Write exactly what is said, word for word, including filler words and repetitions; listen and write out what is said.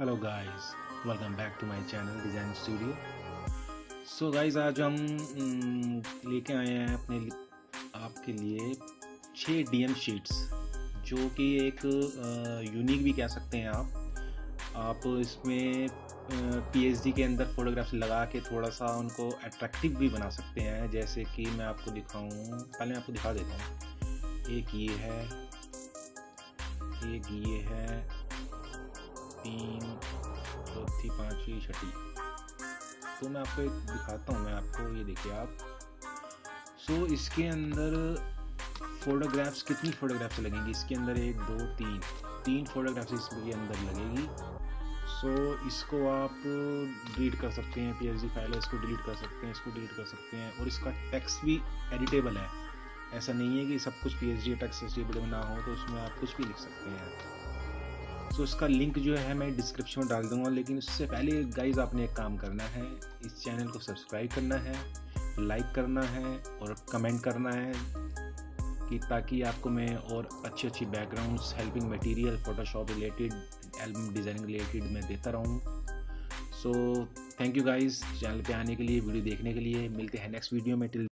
Hello guys, welcome back to my channel design studio. So guys, आज हम mm, लेके आए हैं अपने लि- आपके लिए छः डीएम शीट्स, जो कि एक यूनिक भी कह सकते हैं आप आप इसमें पीएचडी के अंदर फोटोग्राफ्स लगा के थोड़ा सा उनको अट्रैक्टिव भी बना सकते हैं। जैसे कि मैं आपको दिखाऊं, पहले मैं आपको दिखा देता हूँ। एक ये है, एक ये है, तीन, चौथी, पांचवी, छठी। तो मैं आपको एक दिखाता हूँ, मैं आपको ये देखिए आप। सो so, इसके अंदर फोटोग्राफ्स कितनी फोटोग्राफ्स लगेंगी? इसके अंदर एक, दो, तीन तीन फोटोग्राफ्स इसके अंदर लगेगी। सो so, इसको आप डिलीट कर सकते हैं, पीएचडी फाइल है, इसको डिलीट कर सकते हैं, इसको डिलीट कर सकते हैं। और इसका टेक्स्ट भी एडिटेबल है, ऐसा नहीं है कि सब कुछ पीएचडी टेक्स्ट एचटीएमएल में ना हो, तो उसमें आप कुछ भी लिख सकते हैं। सो so, इसका लिंक जो है मैं डिस्क्रिप्शन में डाल दूंगा। लेकिन उससे पहले गाइज आपने एक काम करना है, इस चैनल को सब्सक्राइब करना है, लाइक करना है और कमेंट करना है, कि ताकि आपको मैं और अच्छी अच्छी backgrounds, helping material, Photoshop related, album designing related मैं देता रहूँ। So thank you guys, channel पे आने के लिए, वीडियो देखने के लिए। मिलते हैं नेक्स्ट वीडियो में। टिल